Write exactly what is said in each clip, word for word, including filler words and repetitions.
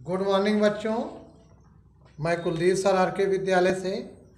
Good morning बच्चों, मैं Kuldeep sir are के विद्यालय से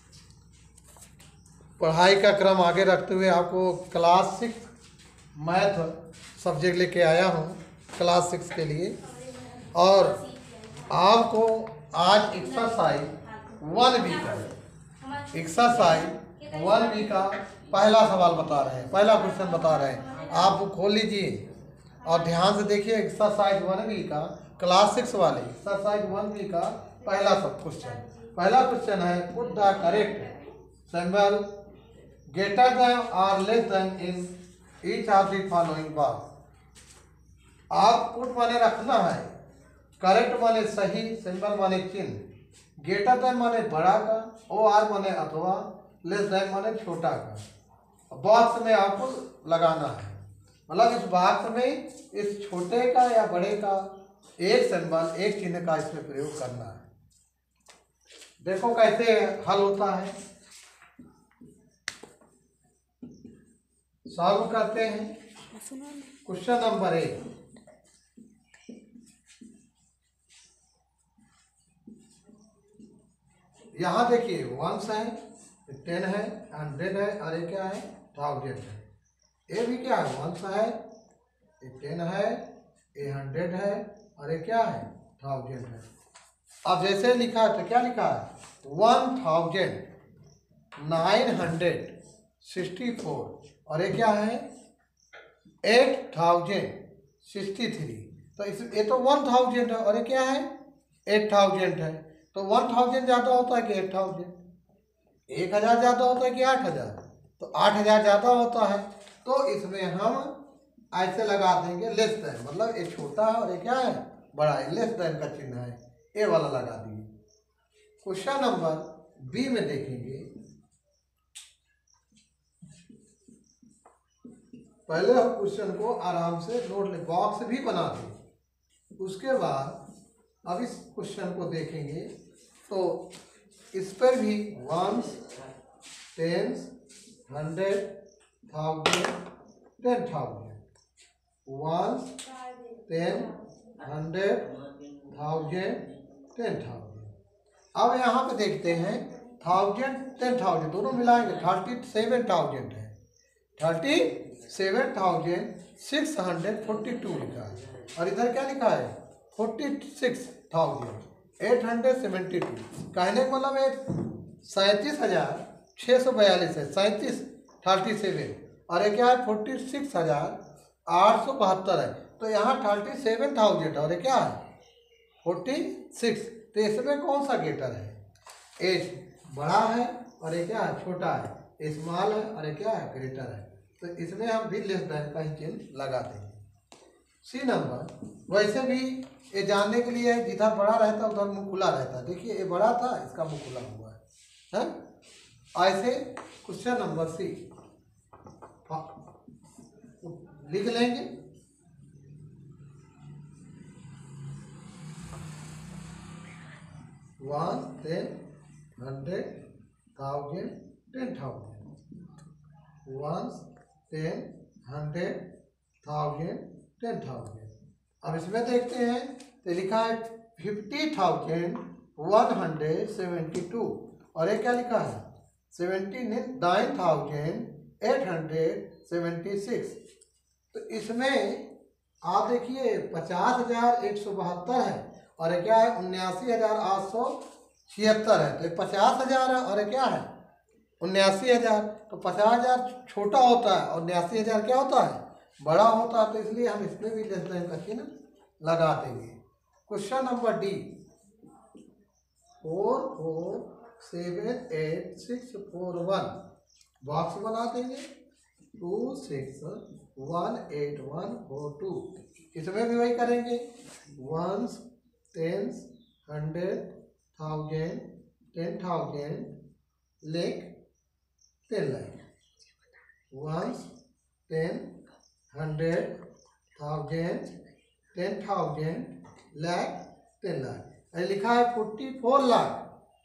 पढ़ाई का क्रम आगे रखते हुए आपको क्लास सिक्स मैथ सब्जेक्ट लेके आया हूँ क्लास सिक्स के लिए। और आपको आज एक्सरसाइज वन बी का एक्सरसाइज वन बी का पहला सवाल बता रहे हैं, पहला क्वेश्चन बता रहे हैं। आप वो खोल लीजिए और ध्यान से देखिए। एक्सरसाइज वन बी का क्लास सिक्स वाले एक्सरसाइज वन बी का पहला सब क्वेश्चन पहला क्वेश्चन है put the correct symbol greater than और less than in each of the following box. आप पुट माने रखना है, करेक्ट माने सही, सिंबल माने चिन्ह, ग्रेटर देन माने बड़ा का, ओ आर माने अथवा, लेस देन माने छोटा का। बॉक्स में आपको लगाना है, मतलब इस बॉक्स में इस छोटे का या बड़े का एक सिंबल एक चिन्ह का इसमें प्रयोग करना है। देखो कैसे हल होता है, सॉल्व करते हैं। क्वेश्चन नंबर एक, यहां देखिए वंस है, टेन है, हंड्रेड है और ये क्या है, थाउजेंड है। ये भी क्या है, वंस है, ये टेन है, ये हंड्रेड है और ये क्या है, थाउजेंड है। अब जैसे लिखा है तो क्या लिखा है, one thousand nine hundred sixty four और ये क्या है, एट थाउजेंड सिक्सटी थ्री। तो इस ये तो वन थाउजेंड है और ये क्या है, एट थाउजेंड है। तो वन थाउजेंड ज़्यादा होता है कि एट थाउजेंड, एक हज़ार ज़्यादा होता है कि आठ हज़ार, तो आठ हज़ार ज़्यादा होता है। तो इसमें हम ऐसे लगा देंगे लेस देन, मतलब ये छोटा है और ये क्या है, बड़ा है, लेस देन का चिन्ह है, ये वाला लगा दिए। क्वेश्चन नंबर बी में देखेंगे, पहले हम क्वेश्चन को आराम से नोट ले, बॉक्स भी बना दें। उसके बाद अब इस क्वेश्चन को देखेंगे तो इस पर भी ones, tens, hundred, thousand, ten thousand, ones, ten, hundred, thousand, ten thousand. अब यहाँ पे देखते हैं थाउजेंड टेन थाउजेंड दोनों मिलाएंगे, थर्टी सेवन थाउजेंड है, thirty seven thousand six hundred forty two लिखा है और इधर क्या लिखा है, forty six thousand eight hundred seventy two. कहने का मतलब है सैंतीस हजार छः सौ बयालीस है, सैंतीस थर्टी सेवन और ये क्या है, फोर्टी सिक्स हजार आठ सौ बहत्तर है। तो यहाँ थर्टी सेवन थाउजेंड और ये क्या है, फोर्टी सिक्स। तो इसमें कौन सा ग्रेटर है, एच बड़ा है और ये क्या है, छोटा है, स्मॉल है और ये क्या है, ग्रेटर है। तो इसमें हम भी लेस देन का ही चिन्ह लगा देंगे। सी नंबर, वैसे भी ये जानने के लिए जिधर बड़ा रहता है उधर मुंह खुला रहता है। देखिए ये बड़ा था, इसका मुंह खुला हुआ है, है? ऐसे क्वेश्चन नंबर सी लिख लेंगे। One, ten, hundred, thousand, ten thousand, ones, ten, hundred, thousand, ten thousand. अब इसमें देखते हैं तो लिखा है fifty thousand one hundred seventy two और ये क्या लिखा है, seventy nine thousand eight hundred seventy six. तो इसमें आप देखिए पचास हजार एक सौ बहत्तर है और ये क्या है, उन्यासी हजार आठ सौ छिहत्तर है। तो ये पचास हजार है और ये क्या है, उन्यासी हजार। तो पचास हजार छोटा होता है और उन्यासी हजार क्या होता है, बड़ा होता है। तो इसलिए हम इसमें भी लेस देन का चिन्ह लगा देंगे। Question number D, four four seven eight six four one, box बना देंगे, two six one eight one four two. इसमें भी वही करेंगे, ones, tens, hundred, thousand, ten thousand, lakh, ten lakh, ones, ten, hundred, thousand, ten thousand, lakh, ten lakh. लिखा है forty four lakh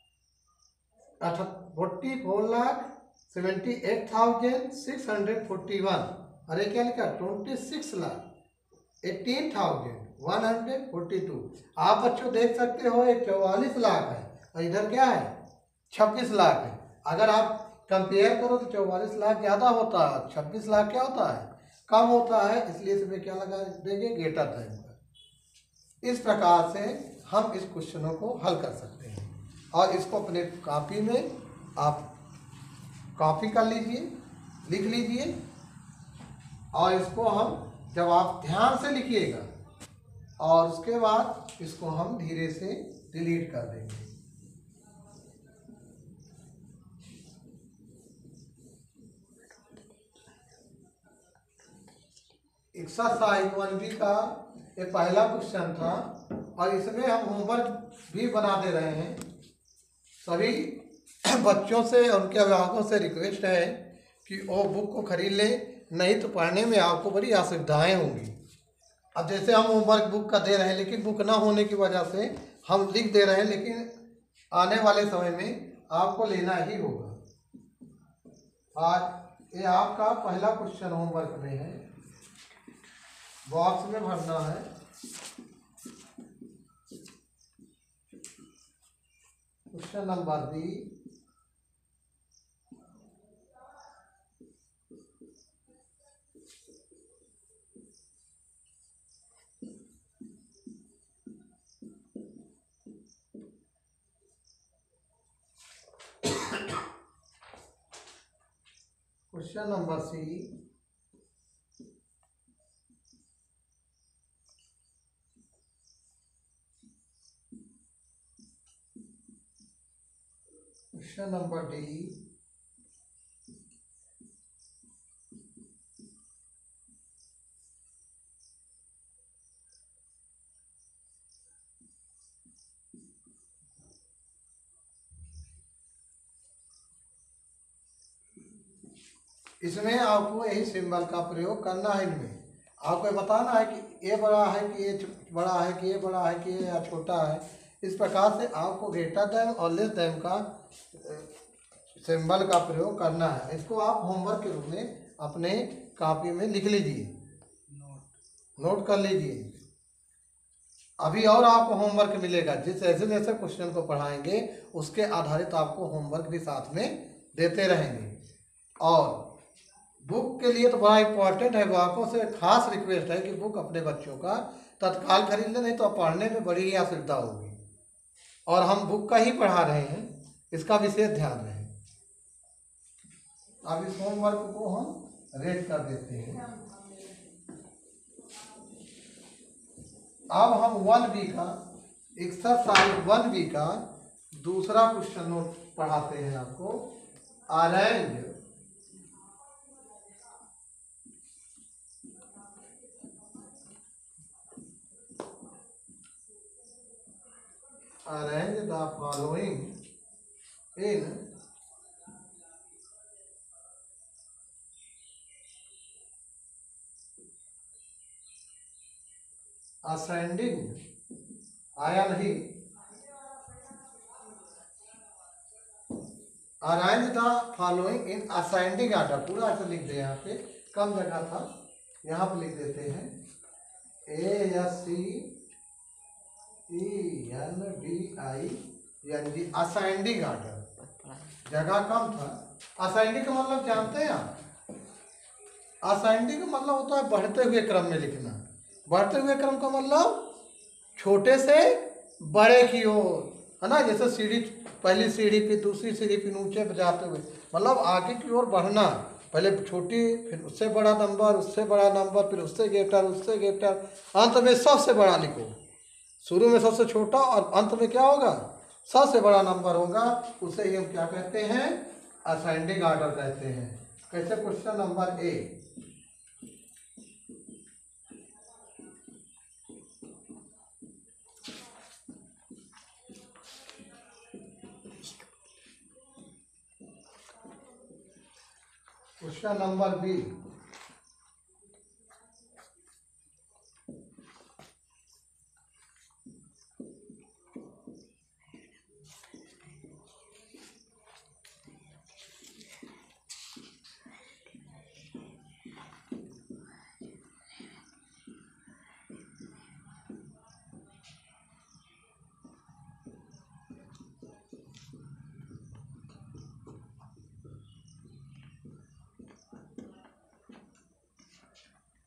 forty four lakh seventy eight thousand six hundred forty one. अरे क्या लिखा, twenty six lakh eighteen thousand one hundred forty two. आप बच्चों देख सकते हो ये चौवालीस लाख है और इधर क्या है छब्बीस लाख है। अगर आप कंपेयर करो तो चौवालीस लाख ज़्यादा होता है, छब्बीस लाख क्या होता है कम होता है, इसलिए इसमें क्या लगा देंगे ग्रेटर देन का। इस प्रकार से हम इस क्वेश्चनों को हल कर सकते हैं और इसको अपने कॉपी में आप कॉपी कर लीजिए, लिख लीजिए और इसको हम जब आप ध्यान से लिखिएगा और उसके बाद इसको हम धीरे से डिलीट कर देंगे। एक्सरसाइज वन बी का ये पहला क्वेश्चन था और इसमें हम होमवर्क भी बना दे रहे हैं। सभी बच्चों से और उनके अभिभावकों से रिक्वेस्ट है कि वो बुक को खरीद लें, नहीं तो पढ़ने में आपको बड़ी असुविधाएं होंगी। अब जैसे हम होमवर्क बुक का दे रहे हैं लेकिन बुक ना होने की वजह से हम लिख दे रहे हैं, लेकिन आने वाले समय में आपको लेना ही होगा। आज ये आपका पहला क्वेश्चन होमवर्क में है, बॉक्स में भरना है। Question number B, question number C, question number D, इसमें आपको यही सिंबल का प्रयोग करना है। इनमें आपको बताना है कि ये बड़ा है कि ये बड़ा है कि ये बड़ा है कि ये या छोटा है। इस प्रकार से आपको ग्रेटर देन और लेस देन का सिंबल का प्रयोग करना है। इसको आप होमवर्क के रूप में अपने कॉपी में लिख लीजिए, नोट नोट कर लीजिए। अभी और आपको होमवर्क मिलेगा, जिस जैसे जैसे क्वेश्चन को पढ़ाएंगे उसके आधारित आपको होमवर्क भी साथ में देते रहेंगे। और बुक के लिए तो बड़ा इम्पोर्टेंट है, अभिभावकों से खास रिक्वेस्ट है कि बुक अपने बच्चों का तत्काल खरीद लें, नहीं तो पढ़ने में बड़ी ही असुविधा होगी। और हम बुक का ही पढ़ा रहे हैं, इसका विशेष ध्यान रहे। अब इस होमवर्क को हम रेड कर देते हैं। अब हम वन बी का एक्सरसाइज वन बी का दूसरा क्वेश्चन नोट पढ़ाते हैं आपको। Arrange arrange the following in ascending आया नहीं, arrange the following in ascending order. पूरा ऐसे लिख दे, यहाँ पे कम जगह था, यहाँ पे लिख देते हैं A S C E N D I N G, ascending order. जगह कम था। असेंडिंग का मतलब जानते हैं आप? असेंडिंग का मतलब होता है बढ़ते हुए क्रम में लिखना। बढ़ते हुए क्रम का मतलब छोटे से बड़े की ओर, है ना। जैसे सीढ़ी, पहली सीढ़ी पे दूसरी सीढ़ी पे ऊंचे पे जाते हुए, मतलब आगे की ओर बढ़ना। पहले छोटी, फिर उससे बड़ा नंबर, उससे बड़ा नंबर, फिर उससे ग्रेटर, उससे ग्रेटर, अंत में सबसे बड़ा लिखो। शुरू में सबसे छोटा और अंत में क्या होगा, सबसे बड़ा नंबर होगा। उसे ही हम क्या कहते हैं, असेंडिंग ऑर्डर कहते हैं। कैसे? Question number A, question number B,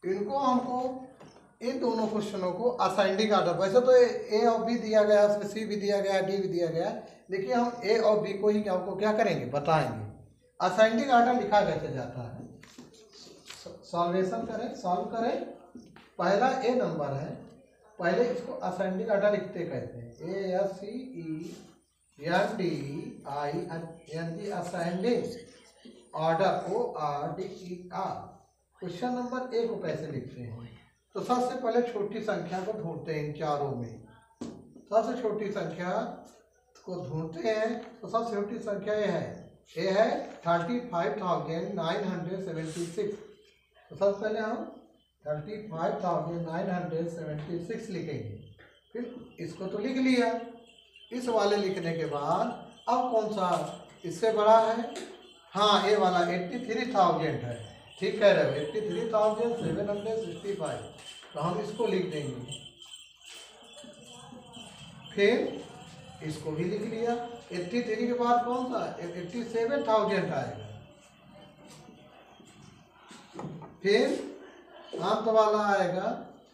इनको हमको इन दोनों क्वेश्चनों को असेंडिंग आर्डर, वैसे तो ए और बी दिया गया, इसमें सी भी दिया गया, डी भी दिया गया, लेकिन हम ए और बी को ही हमको क्या करेंगे, बताएंगे। असेंडिंग आर्डर लिखा कैसे जाता है, सॉल्वेशन करें, सॉल्व करें। पहला ए नंबर है, पहले इसको असेंडिंग आर्डर लिखते कहते हैं, A S C E N D I N G, ascending order, O R D E R. Question number A को कैसे लिखते हैं, तो सबसे पहले छोटी संख्या को ढूंढते हैं इन चारों में। सबसे छोटी संख्या को ढूंढते हैं, तो सबसे छोटी संख्या ये है, ये है thirty five thousand nine hundred seventy six. तो सबसे पहले हम thirty five thousand nine hundred seventy six लिखेंगे। फिर इसको तो लिख लिया, इस वाले लिखने के बाद अब कौन सा इससे बड़ा है, हाँ ये वाला एट्टी थ्री थाउजेंड है, ठीक कह रहे हो, eighty three thousand seven hundred sixty five. तो हम इसको लिख देंगे, फिर इसको भी लिख लिया। एट्टी थ्री के बाद कौन सा, एट्टी सेवन थाउजेंड आएगा। फिर अंत वाला आएगा,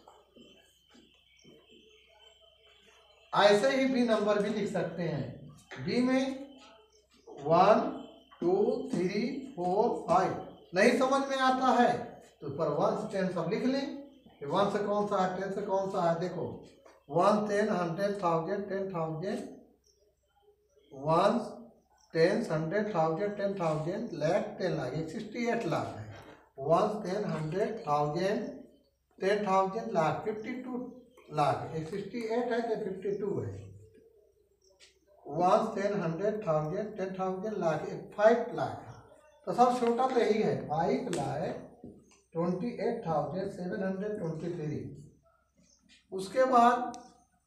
ऐसे ही बी नंबर भी लिख सकते हैं। बी में one two three four five, नहीं समझ में आता है तो पर वन से टेन सब लिख लें। वन से कौन सा है, टेन से कौन सा है, देखो one ten hundred thousand ten thousand, one ten hundred thousand ten thousand, lakh ten lakh, एक सिक्सटी एट लाख है। One ten hundred thousand ten thousand lakh, fifty two lakh, एक सिक्सटी एट है तो फिफ्टी टू है। One ten hundred thousand ten thousand lakh, एक five lakh है। तो सब छोटा तो यही है, five lakh twenty eight thousand seven hundred twenty three. उसके बाद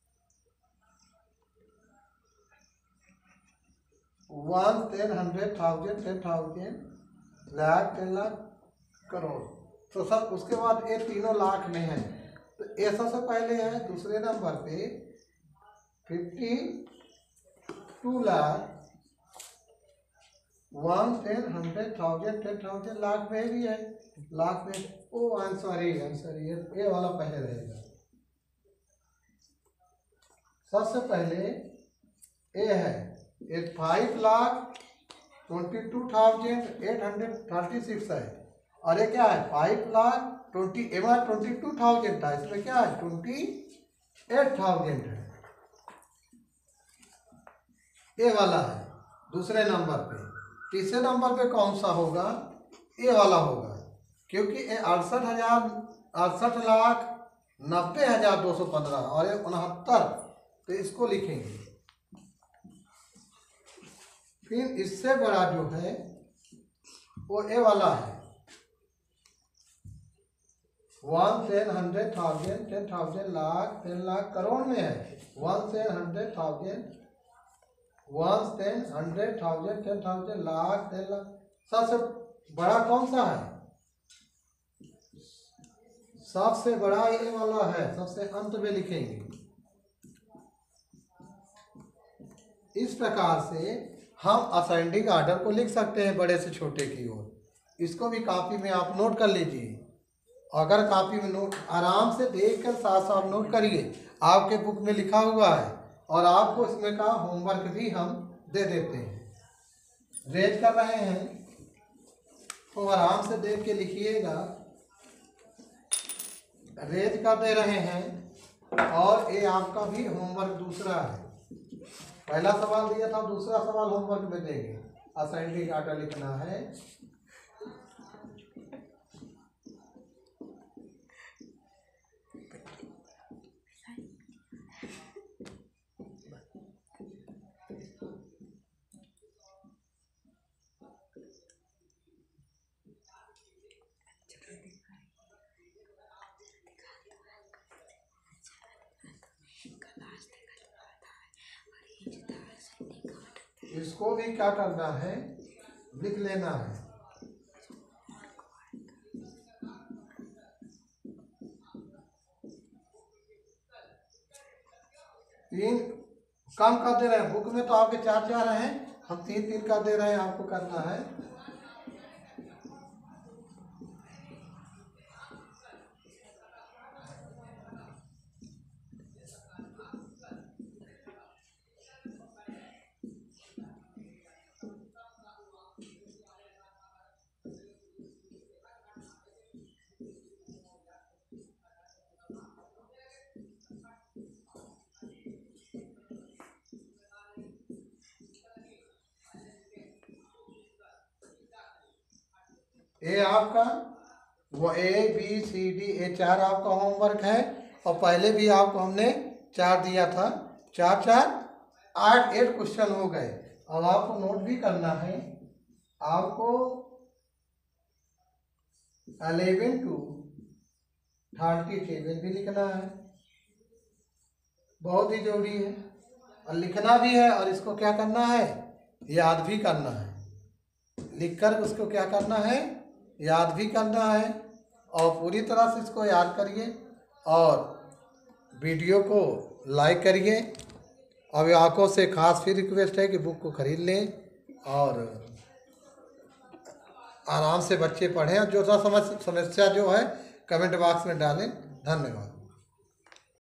one ten hundred thousand ten thousand lakh ten lakh crore. तो सब उसके बाद ये तीनों लाख में है, तो ये सबसे पहले है दूसरे नंबर पे fifty two lakh, one ten hundred thousand ten thousand lakh में भी है, लाख में, ओ आंसर ही आंसर ये ये वाला पहले रहेगा। सबसे पहले ए है, ये five lakh twenty two thousand eight hundred thirty six है, और ये क्या है, फाइव लाख ट्वेंटी एम ट्वेंटी टू थाउजेंड था, इसमें क्या है ट्वेंटी एट थाउजेंड है, ये वाला है दूसरे नंबर पे। तीसरे नंबर पे कौन सा होगा, ये वाला होगा, क्योंकि ये अड़सठ हजार अड़सठ लाख नब्बे हजार दो सौ पंद्रह और ये उनहत्तर, तो इसको लिखेंगे। फिर इससे बड़ा जो है वो ए वाला है, one ten hundred thousand ten thousand lakh ten lakh crore में है, one ten hundred thousand one ten hundred thousand ten thousand lakh ten lakh. सबसे बड़ा कौन सा है, सबसे बड़ा ये वाला है, सबसे अंत में लिखेंगे। इस प्रकार से हम असेंडिंग आर्डर को लिख सकते हैं बड़े से छोटे की ओर। इसको भी कॉपी में आप नोट कर लीजिए, अगर कॉपी में नोट आराम से देख कर साथ साथ नोट करिए, आपके बुक में लिखा हुआ है, और आपको इसमें का होमवर्क भी हम दे देते हैं। रेज कर रहे हैं तो आराम से देख के लिखिएगा, रेज कर दे रहे हैं। और ये आपका भी होमवर्क दूसरा है, पहला सवाल दिया था, दूसरा सवाल होमवर्क में देंगे, असेंडिंग आर्डर लिखना है। इसको भी क्या करना है, लिख लेना है। तीन कम कर दे रहे हैं, बुक में तो आपके चार चार हैं, हम तीन तीन कर दे रहे हैं, आपको करना है। ये आपका वो ए बी सी डी ये चार आपका होमवर्क है, और पहले भी आपको हमने चार दिया था, चार चार आठ एट क्वेश्चन हो गए। अब आपको नोट भी करना है, आपको अलेवन टू थर्टी टेबल भी लिखना है, बहुत ही जरूरी है, और लिखना भी है, और इसको क्या करना है, याद भी करना है। लिखकर उसको क्या करना है, याद भी करना है, और पूरी तरह से इसको याद करिए, और वीडियो को लाइक करिए। अब आंखों से खास फिर रिक्वेस्ट है कि बुक को खरीद लें, और आराम से बच्चे पढ़ें, और जो सा समझ समस्या जो है कमेंट बॉक्स में डालें। धन्यवाद।